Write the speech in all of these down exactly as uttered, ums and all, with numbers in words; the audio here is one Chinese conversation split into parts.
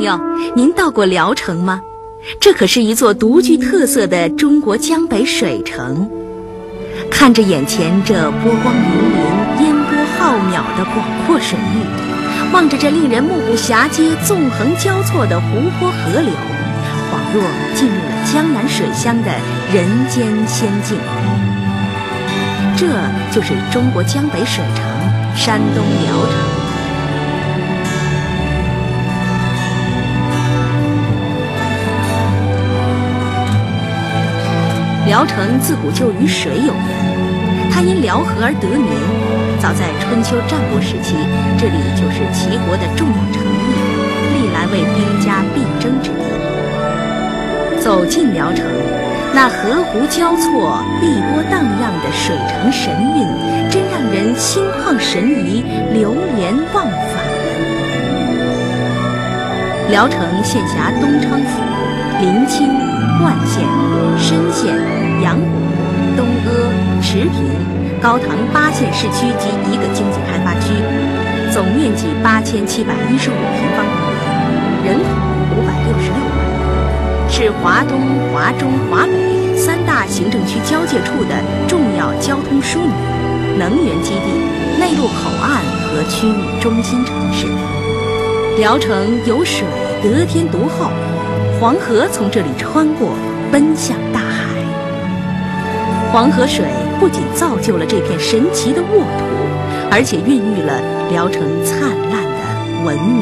友，您到过聊城吗？这可是一座独具特色的中国江北水城。看着眼前这波光粼粼、烟波浩渺的广阔水域，望着这令人目不暇接、纵横交错的湖泊河流，恍若进入了江南水乡的人间仙境。这就是中国江北水城山东聊城。聊城自古就与水有缘，它因辽河而得名。早在春秋战国时期，这里就是齐国的重要城邑，历来为兵家必争之地。走进聊城，那河湖交错、碧波荡漾的水城神韵，真让人心旷神怡、流连忘返。聊城县辖东昌府、临清、冠县、深县、阳谷、东阿、池平、高唐八县市区及一个经济开发区，总面积八千七百一十五平方公里，人口五百六十六万，是华东、华中、华北三大行政区交界处的重要交通枢纽、能源基地、内陆口岸和区域中心城市。聊城有水得天独厚，黄河从这里穿过，奔向大海。黄河水不仅造就了这片神奇的沃土，而且孕育了聊城灿烂的文明。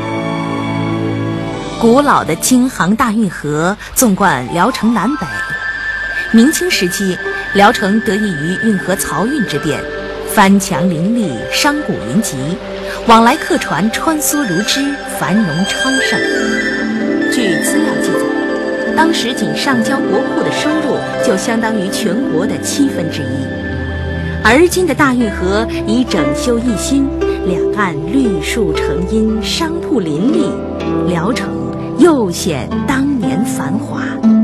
古老的京杭大运河纵贯聊城南北。明清时期，聊城得益于运河漕运之便，帆墙林立，商贾云集，往来客船穿梭如织，繁荣昌盛。据资料记载，当时仅上交国库的收入就相当于全国的七分之一。而今的大运河已整修一新，两岸绿树成荫，商铺林立，聊城又显当年繁华。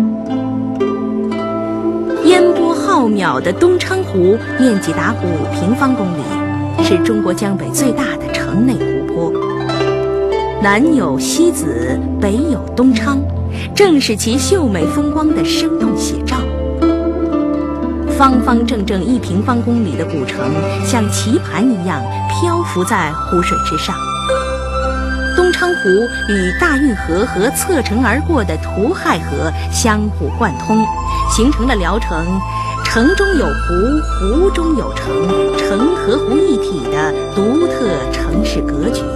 烟波浩渺的东昌湖面积达五平方公里，是中国江北最大的城内湖泊。南有西子，北有东昌，正是其秀美风光的生动写照。方方正正一平方公里的古城，像棋盘一样漂浮在湖水之上。东昌湖与大运河和侧城而过的图亥河相互贯通，形成了聊城城中有湖，湖中有城，城和湖一体的独特城市格局。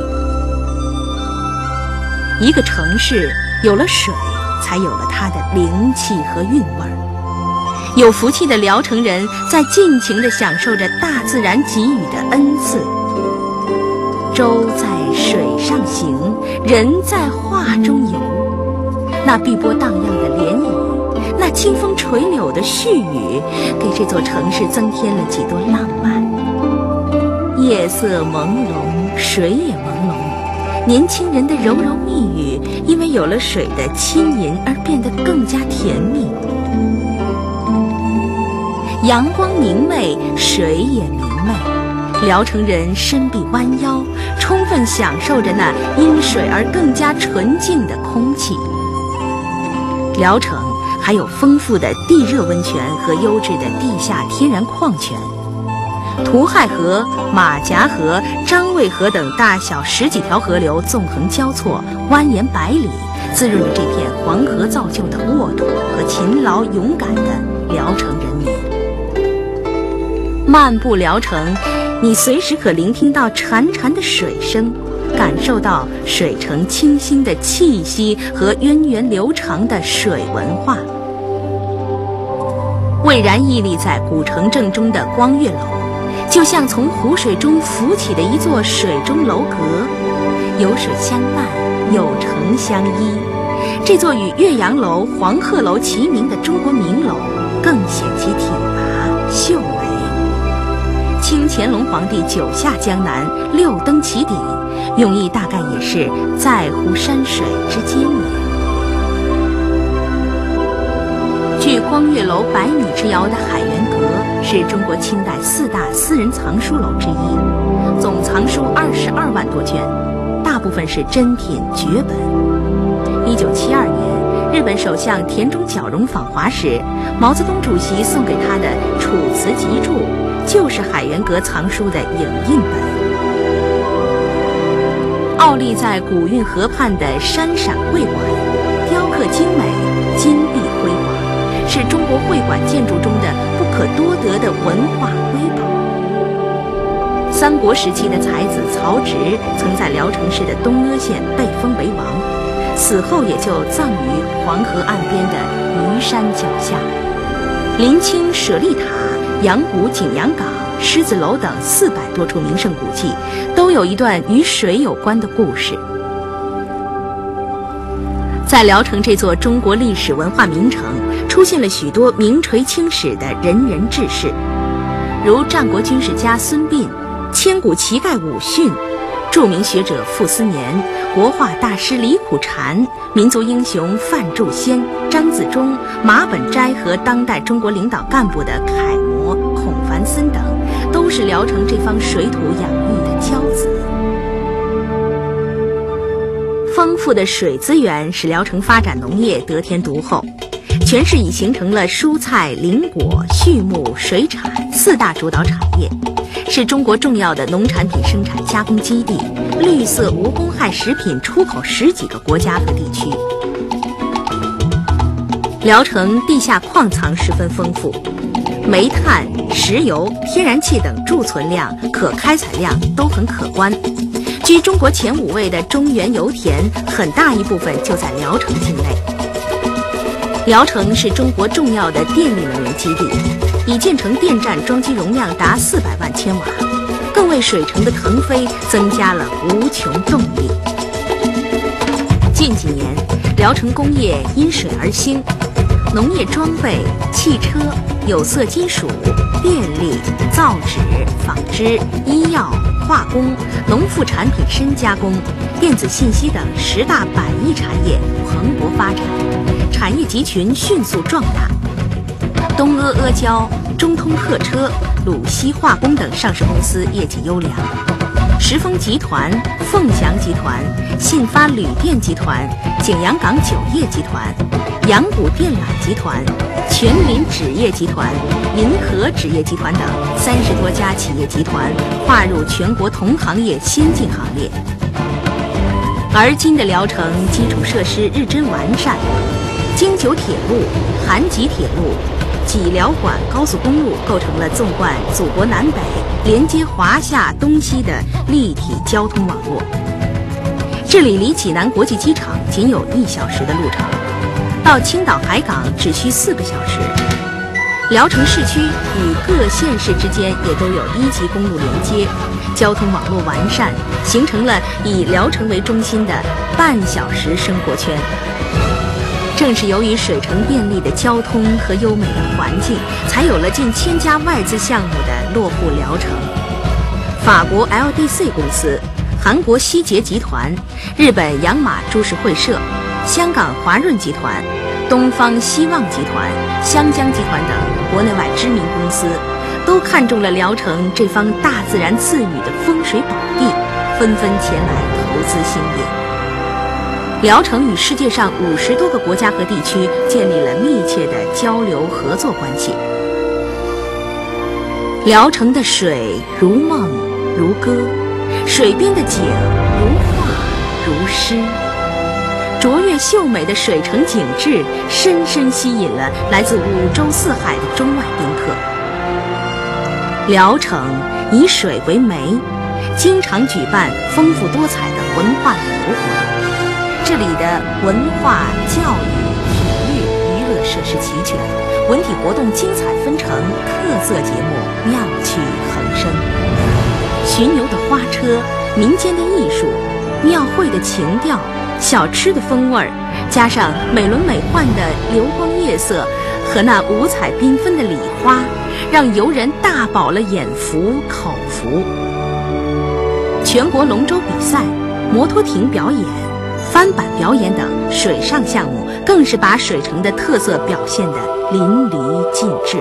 一个城市有了水，才有了它的灵气和韵味儿。有福气的聊城人在尽情地享受着大自然给予的恩赐。舟在水上行，人在画中游。那碧波荡漾的涟漪，那清风垂柳的絮语，给这座城市增添了几多浪漫。夜色朦胧，水也朦胧，年轻人的柔柔蜜语，因为有了水的亲吟而变得更加甜蜜。阳光明媚，水也明媚，聊城人身臂弯腰，充分享受着那因水而更加纯净的空气。聊城还有丰富的地热温泉和优质的地下天然矿泉。图亥河、马夹河、张卫河等大小十几条河流纵横交错，蜿蜒百里，滋润着这片黄河造就的沃土和勤劳勇敢的聊城人民。漫步聊城，你随时可聆听到潺潺的水声，感受到水城清新的气息和源远流长的水文化。巍然屹立在古城正中的光岳楼，就像从湖水中浮起的一座水中楼阁，有水相伴，有城相依。这座与岳阳楼、黄鹤楼齐名的中国名楼，更显其挺拔秀美。清乾隆皇帝九下江南，六登其顶，用意大概也是在乎山水之间也。距光岳楼百米之遥的海员阁，是中国清代四大私人藏书楼之一，总藏书二十二万多卷，大部分是珍品绝本。 一九七二年，日本首相田中角荣访华时，毛泽东主席送给他的《楚辞集注》就是海员阁藏书的影印本。傲立在古运河畔的山陕会馆，雕刻精美，金碧辉煌，是中国会馆建筑中的不可多得的文化瑰宝。三国时期的才子曹植曾在聊城市的东阿县被封为王，死后也就葬于黄河岸边的虞山脚下。临清舍利塔、阳谷景阳岗、狮子楼等四百多处名胜古迹，都有一段与水有关的故事。在聊城这座中国历史文化名城，出现了许多名垂青史的仁人志士，如战国军事家孙膑、千古奇盖武训、著名学者傅斯年、国画大师李苦禅、民族英雄范仲先、张自忠、马本斋和当代中国领导干部的楷模孔繁森等，都是聊城这方水土养育的骄子。丰富的水资源使聊城发展农业得天独厚，全市已形成了蔬菜、林果、畜牧、水产四大主导产业，是中国重要的农产品生产加工基地，绿色无公害食品出口十几个国家和地区。聊城地下矿藏十分丰富，煤炭、石油、天然气等贮存量、可开采量都很可观。居中国前五位的中原油田，很大一部分就在聊城境内。聊城是中国重要的电力能源基地，已建成电站装机容量达四百万千瓦，更为水城的腾飞增加了无穷动力。近几年，聊城工业因水而兴，农业装备、汽车、有色金属、电力、造纸、纺织、医药、化工、农副产品深加工、电子信息等十大百亿产业蓬勃发展，产业集群迅速壮大。东阿阿胶、中通客车、鲁西化工等上市公司业绩优良，石丰集团、凤翔集团、信发铝电集团、景阳岗酒业集团、阳谷电缆集团、全林纸业集团、银河纸业集团等三十多家企业集团划入全国同行业先进行列。而今的聊城基础设施日臻完善，京九铁路、韩吉铁路、济辽管高速公路构成了纵贯祖国南北、连接华夏东西的立体交通网络。这里离济南国际机场仅有一小时的路程，到青岛海港只需四个小时。聊城市区与各县市之间也都有一级公路连接，交通网络完善，形成了以聊城为中心的半小时生活圈。正是由于水城便利的交通和优美的环境，才有了近千家外资项目的落户聊城。法国 L D C 公司、韩国希捷集团、日本洋马株式会社、香港华润集团、东方希望集团、湘江集团等国内外知名公司，都看中了聊城这方大自然赐予的风水宝地，纷纷前来投资兴业。聊城与世界上五十多个国家和地区建立了密切的交流合作关系。聊城的水如梦如歌，水边的景如画如诗，卓越秀美的水城景致深深吸引了来自五洲四海的中外宾客。聊城以水为媒，经常举办丰富多彩的文化旅游活动。这里的文化、教育、体育、娱乐设施齐全，文体活动精彩纷呈，特色节目妙趣横生。巡游的花车、民间的艺术、庙会的情调、小吃的风味儿，加上美轮美奂的流光夜色和那五彩缤纷的礼花，让游人大饱了眼福口福。全国龙舟比赛、摩托艇表演、翻板表演等水上项目，更是把水城的特色表现得淋漓尽致。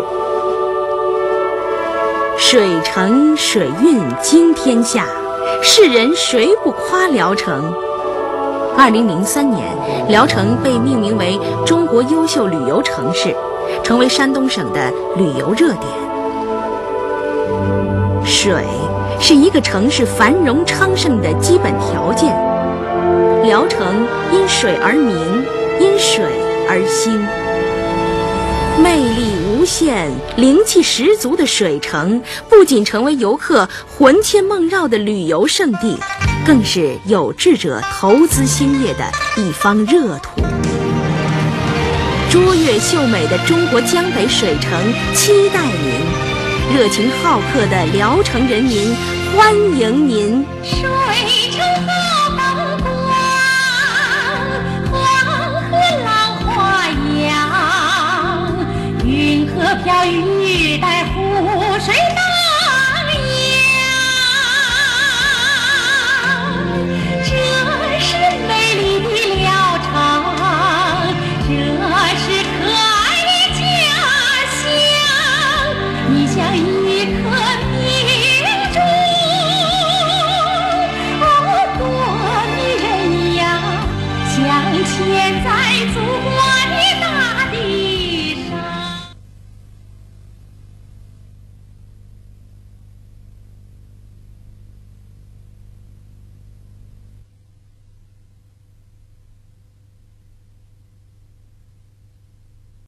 水城水韵惊天下，世人谁不夸聊城？ 二零零三年，聊城被命名为中国优秀旅游城市，成为山东省的旅游热点。水是一个城市繁荣昌盛的基本条件。聊城因水而名，因水而兴。魅力无限、灵气十足的水城，不仅成为游客魂牵梦绕的旅游胜地，更是有志者投资兴业的一方热土。卓越秀美的中国江北水城期待您，热情好客的聊城人民欢迎您。 水城好风光，黄河浪花扬，云河飘雨带湖水荡漾。这是美丽的聊城，这是可爱的家乡。你像一颗明珠，哦，多迷人呀，镶嵌在